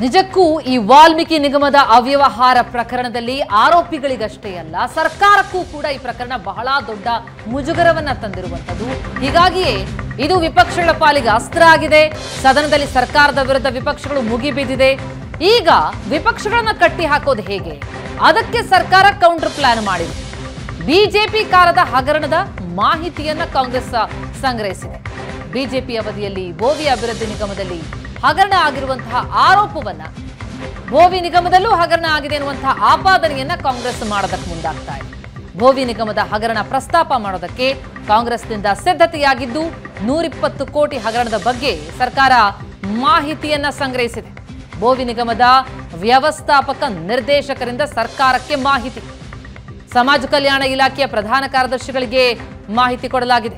ನಿಜಕ್ಕೂ ಈ ವಾಲ್ಮೀಕಿ ನಿಗಮದ ಅವ್ಯವಹಾರ ಪ್ರಕರಣದಲ್ಲಿ ಆರೋಪಿಗಳಿಗಷ್ಟೇ ಅಲ್ಲ ಸರ್ಕಾರಕ್ಕೂ ಕೂಡ ಈ ಪ್ರಕರಣ ಬಹಳ ದೊಡ್ಡ ಮುಜುಗರವನ್ನ ತಂದಿರುವಂತದ್ದು. ಹೀಗಾಗಿಯೇ ಇದು ವಿಪಕ್ಷಗಳ ಪಾಲಿಗೆ ಅಸ್ತ್ರ ಆಗಿದೆ. ಸದನದಲ್ಲಿ ಸರ್ಕಾರದ ವಿರುದ್ಧ ವಿಪಕ್ಷಗಳು ಮುಗಿಬಿದ್ದಿದೆ. ಈಗ ವಿಪಕ್ಷಗಳನ್ನ ಕಟ್ಟಿ ಹಾಕೋದು ಹೇಗೆ, ಅದಕ್ಕೆ ಸರ್ಕಾರ ಕೌಂಟರ್ ಪ್ಲಾನ್ ಮಾಡಿದೆ. ಬಿಜೆಪಿ ಕಾರದ ಹಗರಣದ ಮಾಹಿತಿಯನ್ನ ಕಾಂಗ್ರೆಸ್ ಸಂಗ್ರಹಿಸಿದೆ. ಬಿಜೆಪಿ ಅವಧಿಯಲ್ಲಿ ಬೋವಿ ಅಭಿವೃದ್ಧಿ ನಿಗಮದಲ್ಲಿ ಹಗರಣ ಆಗಿರುವಂತಹ ಆರೋಪವನ್ನ, ಬೋವಿ ನಿಗಮದಲ್ಲೂ ಹಗರಣ ಆಗಿದೆ ಎನ್ನುವಂತಹ ಆಪಾದನೆಯನ್ನ ಕಾಂಗ್ರೆಸ್ ಮಾಡೋದಕ್ಕೆ ಮುಂದಾಗ್ತಾ ಇದೆ. ಬೋವಿ ನಿಗಮದ ಹಗರಣ ಪ್ರಸ್ತಾಪ ಮಾಡೋದಕ್ಕೆ ಕಾಂಗ್ರೆಸ್ನಿಂದ ಸಿದ್ಧತೆಯಾಗಿದ್ದು 120 ಕೋಟಿ ಹಗರಣದ ಬಗ್ಗೆ ಸರ್ಕಾರ ಮಾಹಿತಿಯನ್ನ ಸಂಗ್ರಹಿಸಿದೆ. ಬೋವಿ ನಿಗಮದ ವ್ಯವಸ್ಥಾಪಕ ನಿರ್ದೇಶಕರಿಂದ ಸರ್ಕಾರಕ್ಕೆ ಮಾಹಿತಿ, ಸಮಾಜ ಕಲ್ಯಾಣ ಇಲಾಖೆಯ ಪ್ರಧಾನ ಕಾರ್ಯದರ್ಶಿಗಳಿಗೆ ಮಾಹಿತಿ ಕೊಡಲಾಗಿದೆ.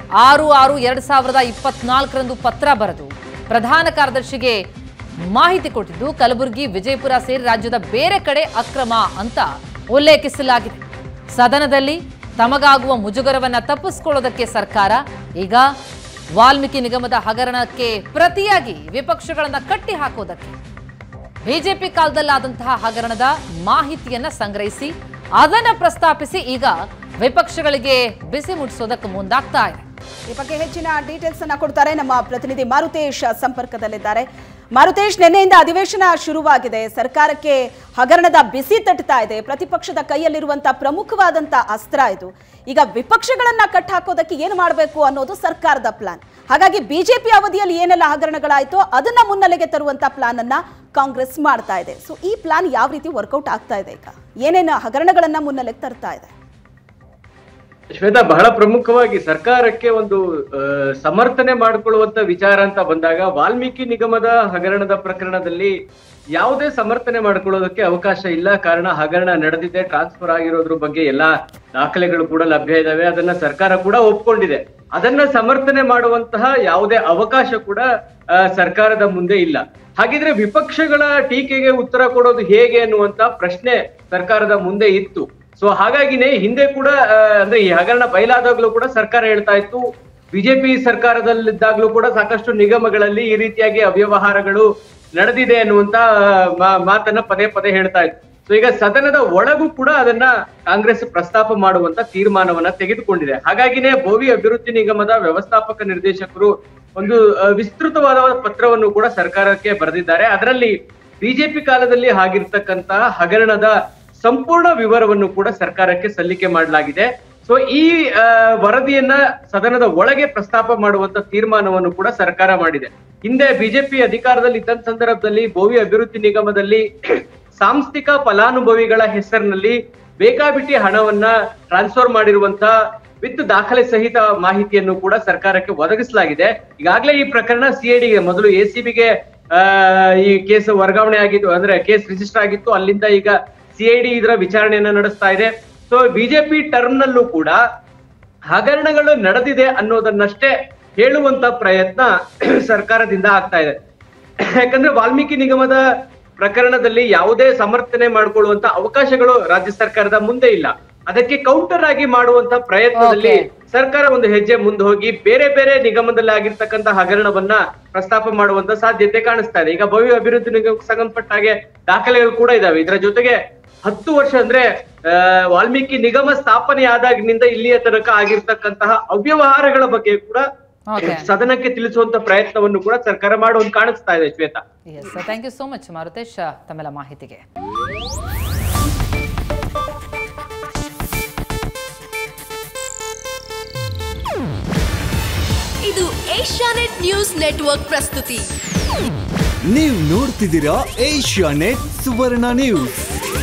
6/6/2024 ಪತ್ರ ಬರೆದು ಪ್ರಧಾನ ಕಾರ್ಯದರ್ಶಿಗೆ ಮಾಹಿತಿ ಕೊಟ್ಟಿದ್ದು, ಕಲಬುರಗಿ, ವಿಜಯಪುರ ಸೇರಿ ರಾಜ್ಯದ ಬೇರೆ ಕಡೆ ಅಕ್ರಮ ಅಂತ ಉಲ್ಲೇಖಿಸಲಾಗಿದೆ. ಸದನದಲ್ಲಿ ತಮಗಾಗುವ ಮುಜುಗರವನ್ನ ತಪ್ಪಿಸಿಕೊಳ್ಳೋದಕ್ಕೆ ಸರ್ಕಾರ ಈಗ ವಾಲ್ಮೀಕಿ ನಿಗಮದ ಹಗರಣಕ್ಕೆ ಪ್ರತಿಯಾಗಿ ವಿಪಕ್ಷಗಳನ್ನ ಕಟ್ಟಿ ಹಾಕೋದಕ್ಕೆ ಬಿಜೆಪಿ ಕಾಲದಲ್ಲಾದಂತಹ ಹಗರಣದ ಮಾಹಿತಿಯನ್ನ ಸಂಗ್ರಹಿಸಿ ಅದನ್ನ ಪ್ರಸ್ತಾಪಿಸಿ ಈಗ ವಿಪಕ್ಷಗಳಿಗೆ ಬಿಸಿ ಮುಟ್ಟಿಸೋದಕ್ಕೆ ಮುಂದಾಗ್ತಾ ಇದೆ. ಈ ಬಗ್ಗೆ ಹೆಚ್ಚಿನ ಡೀಟೇಲ್ಸ್ ಅನ್ನ ಕೊಡ್ತಾರೆ ನಮ್ಮ ಪ್ರತಿನಿಧಿ ಮಾರುತೇಶ್ ಸಂಪರ್ಕದಲ್ಲಿದ್ದಾರೆ. ಮಾರುತೇಶ್, ನಿನ್ನೆಯಿಂದ ಅಧಿವೇಶನ ಶುರುವಾಗಿದೆ. ಸರ್ಕಾರಕ್ಕೆ ಹಗರಣದ ಬಿಸಿ ತಟ್ಟುತ್ತಾ ಇದೆ. ಪ್ರತಿಪಕ್ಷದ ಕೈಯಲ್ಲಿರುವಂತಹ ಪ್ರಮುಖವಾದಂತ ಅಸ್ತ್ರ ಇದು. ಈಗ ವಿಪಕ್ಷಗಳನ್ನ ಕಟ್ ಹಾಕೋದಕ್ಕೆ ಏನು ಮಾಡಬೇಕು ಅನ್ನೋದು ಸರ್ಕಾರದ ಪ್ಲಾನ್. ಹಾಗಾಗಿ ಬಿಜೆಪಿ ಅವಧಿಯಲ್ಲಿ ಏನೆಲ್ಲ ಹಗರಣಗಳಾಯ್ತೋ ಅದನ್ನ ಮುನ್ನೆಲೆಗೆ ತರುವಂತ ಪ್ಲಾನ್ ಅನ್ನ ಕಾಂಗ್ರೆಸ್ ಮಾಡ್ತಾ ಇದೆ. ಸೊ ಈ ಪ್ಲಾನ್ ಯಾವ ರೀತಿ ವರ್ಕೌಟ್ ಆಗ್ತಾ ಇದೆ, ಈಗ ಏನೇನು ಹಗರಣಗಳನ್ನ ಮುನ್ನೆಲೆಗೆ ತರ್ತಾ ಇದೆ? ಶ್ವೇತಾ, ಬಹಳ ಪ್ರಮುಖವಾಗಿ ಸರ್ಕಾರಕ್ಕೆ ಒಂದು ಸಮರ್ಥನೆ ಮಾಡಿಕೊಳ್ಳುವಂತ ವಿಚಾರ ಅಂತ ಬಂದಾಗ ವಾಲ್ಮೀಕಿ ನಿಗಮದ ಹಗರಣದ ಪ್ರಕರಣದಲ್ಲಿ ಯಾವುದೇ ಸಮರ್ಥನೆ ಮಾಡಿಕೊಳ್ಳೋದಕ್ಕೆ ಅವಕಾಶ ಇಲ್ಲ. ಕಾರಣ ಹಗರಣ ನಡೆದಿದೆ, ಟ್ರಾನ್ಸ್ಫರ್ ಆಗಿರೋದ್ರ ಬಗ್ಗೆ ಎಲ್ಲಾ ದಾಖಲೆಗಳು ಕೂಡ ಲಭ್ಯ ಇದಾವೆ. ಅದನ್ನ ಸರ್ಕಾರ ಕೂಡ ಒಪ್ಕೊಂಡಿದೆ. ಅದನ್ನ ಸಮರ್ಥನೆ ಮಾಡುವಂತಹ ಯಾವುದೇ ಅವಕಾಶ ಕೂಡ ಸರ್ಕಾರದ ಮುಂದೆ ಇಲ್ಲ. ಹಾಗಿದ್ರೆ ವಿಪಕ್ಷಗಳ ಟೀಕೆಗೆ ಉತ್ತರ ಕೊಡೋದು ಹೇಗೆ ಅನ್ನುವಂತ ಪ್ರಶ್ನೆ ಸರ್ಕಾರದ ಮುಂದೆ ಇತ್ತು. ಸೊ ಹಾಗಾಗಿನೇ ಹಿಂದೆ ಕೂಡ ಅಂದ್ರೆ ಈ ಹಗರಣ ಬಯಲಾದಾಗ್ಲೂ ಕೂಡ ಸರ್ಕಾರ ಹೇಳ್ತಾ ಇತ್ತು, ಬಿಜೆಪಿ ಸರ್ಕಾರದಲ್ಲಿದ್ದಾಗ್ಲೂ ಕೂಡ ಸಾಕಷ್ಟು ನಿಗಮಗಳಲ್ಲಿ ಈ ರೀತಿಯಾಗಿ ಅವ್ಯವಹಾರಗಳು ನಡೆದಿದೆ ಅನ್ನುವಂತ ಮಾತನ್ನ ಪದೇ ಪದೇ ಹೇಳ್ತಾ ಇತ್ತು. ಸೊ ಈಗ ಸದನದ ಒಳಗೂ ಕೂಡ ಅದನ್ನ ಕಾಂಗ್ರೆಸ್ ಪ್ರಸ್ತಾಪ ಮಾಡುವಂತ ತೀರ್ಮಾನವನ್ನ ತೆಗೆದುಕೊಂಡಿದೆ. ಹಾಗಾಗಿನೇ ಬೋವಿ ಅಭಿವೃದ್ಧಿ ನಿಗಮದ ವ್ಯವಸ್ಥಾಪಕ ನಿರ್ದೇಶಕರು ಒಂದು ವಿಸ್ತೃತವಾದ ಪತ್ರವನ್ನು ಕೂಡ ಸರ್ಕಾರಕ್ಕೆ ಬರೆದಿದ್ದಾರೆ. ಅದರಲ್ಲಿ ಬಿಜೆಪಿ ಕಾಲದಲ್ಲಿ ಆಗಿರ್ತಕ್ಕಂತಹ ಹಗರಣದ ಸಂಪೂರ್ಣ ವಿವರವನ್ನು ಕೂಡ ಸರ್ಕಾರಕ್ಕೆ ಸಲ್ಲಿಕೆ ಮಾಡಲಾಗಿದೆ. ಸೊ ಈ ವರದಿಯನ್ನ ಸದನದ ಒಳಗೆ ಪ್ರಸ್ತಾಪ ಮಾಡುವಂತ ತೀರ್ಮಾನವನ್ನು ಕೂಡ ಸರ್ಕಾರ ಮಾಡಿದೆ. ಹಿಂದೆ ಬಿಜೆಪಿ ಅಧಿಕಾರದಲ್ಲಿ ಇದ್ದಂತ ಸಂದರ್ಭದಲ್ಲಿ ಬೋವಿ ಅಭಿವೃದ್ಧಿ ನಿಗಮದಲ್ಲಿ ಸಾಂಸ್ಥಿಕ ಫಲಾನುಭವಿಗಳ ಹೆಸರಿನಲ್ಲಿ ಬೇಕಾಬಿಟ್ಟಿ ಹಣವನ್ನ ಟ್ರಾನ್ಸ್ಫರ್ ಮಾಡಿರುವಂತ ವಿತ್ ದಾಖಲೆ ಸಹಿತ ಮಾಹಿತಿಯನ್ನು ಕೂಡ ಸರ್ಕಾರಕ್ಕೆ ಒದಗಿಸಲಾಗಿದೆ. ಈಗಾಗಲೇ ಈ ಪ್ರಕರಣ ಸಿಐಡಿಗೆ, ಮೊದಲು ಎಸಿಬಿಗೆ ಈ ಕೇಸ್ ವರ್ಗಾವಣೆ ಆಗಿತ್ತು, ಅಂದ್ರೆ ಕೇಸ್ ರಿಜಿಸ್ಟರ್ ಆಗಿತ್ತು. ಅಲ್ಲಿಂದ ಈಗ ಸಿಐಡಿ ಇದರ ವಿಚಾರಣೆಯನ್ನ ನಡೆಸ್ತಾ ಇದೆ. ಸೊ ಬಿಜೆಪಿ ಟರ್ಮ್ ನಲ್ಲೂ ಕೂಡ ಹಗರಣಗಳು ನಡೆದಿದೆ ಅನ್ನೋದನ್ನಷ್ಟೇ ಹೇಳುವಂತ ಪ್ರಯತ್ನ ಸರ್ಕಾರದಿಂದ ಆಗ್ತಾ ಇದೆ. ಯಾಕಂದ್ರೆ ವಾಲ್ಮೀಕಿ ನಿಗಮದ ಪ್ರಕರಣದಲ್ಲಿ ಯಾವುದೇ ಸಮರ್ಥನೆ ಮಾಡಿಕೊಳ್ಳುವಂತ ಅವಕಾಶಗಳು ರಾಜ್ಯ ಸರ್ಕಾರದ ಮುಂದೆ ಇಲ್ಲ. ಅದಕ್ಕೆ ಕೌಂಟರ್ ಆಗಿ ಮಾಡುವಂತ ಪ್ರಯತ್ನದಲ್ಲಿ ಸರ್ಕಾರ ಒಂದು ಹೆಜ್ಜೆ ಮುಂದೆ ಹೋಗಿ ಬೇರೆ ಬೇರೆ ನಿಗಮದಲ್ಲಿ ಆಗಿರ್ತಕ್ಕಂಥ ಹಗರಣವನ್ನ ಪ್ರಸ್ತಾಪ ಮಾಡುವಂತ ಸಾಧ್ಯತೆ ಕಾಣಿಸ್ತಾ ಇದೆ. ಈಗ ಭವ್ಯ ಅಭಿವೃದ್ಧಿ ನಿಗಮಕ್ಕೆ ಸಂಬಂಧಪಟ್ಟ ಹಾಗೆ ದಾಖಲೆಗಳು ಕೂಡ ಇದಾವೆ. ಇದರ ಜೊತೆಗೆ 10 ವರ್ಷ ಅಂದ್ರೆ ವಾಲ್ಮೀಕಿ ನಿಗಮ ಸ್ಥಾಪನೆ ಆದಾಗಿನಿಂದ ಇಲ್ಲಿಯ ತನಕ ಆಗಿರ್ತಕ್ಕಂತಹ ಅವ್ಯವಹಾರಗಳ ಬಗ್ಗೆ ಕೂಡ ಸದನಕ್ಕೆ ತಿಳಿಸುವಂತ ಪ್ರಯತ್ನವನ್ನು ಕೂಡ ಸರ್ಕಾರ ಮಾಡುವಂತ ಕಾಣಿಸ್ತಾ ಇದೆ. Shweta, thank you so much Maruthesh ತಮ್ಮೆಲ್ಲ ಮಾಹಿತಿಗೆ. ಇದು ಏಷ್ಯಾನೆಟ್ ನ್ಯೂಸ್ ನೆಟ್ವರ್ಕ್ ಪ್ರಸ್ತುತಿ. ನೀವು ನೋಡ್ತಿದ್ದೀರಾ ಏಷ್ಯಾನೆಟ್ ಸುವರ್ಣ ನ್ಯೂಸ್.